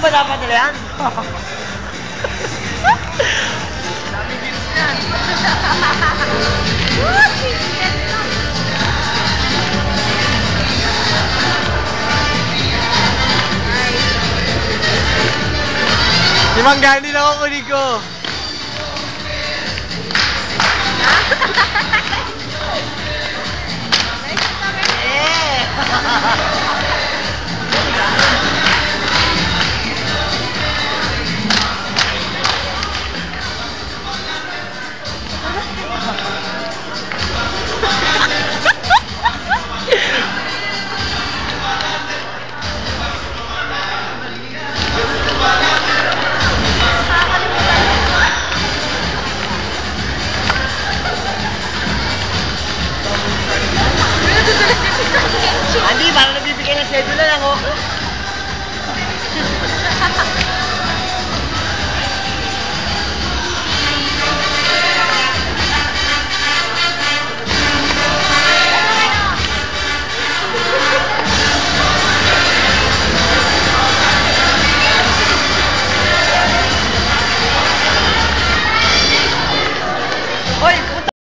ba dapat nila yan? Dami views yan. Si Manggani na ako kunin ko. Andi, parang nabibigay ng schedule na lang, oh.